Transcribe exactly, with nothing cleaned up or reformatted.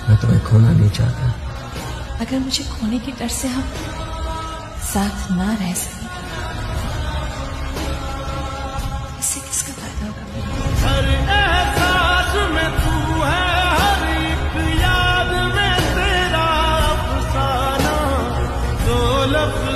मैं तुम्हें खोना नहीं चाहता। अगर मुझे खोने के डर से हम साथ ना रह सके, इससे किसका फायदा होगा? हर एहसास में तू है, हर एक याद में तेरा अफसाना, दो लफ्ज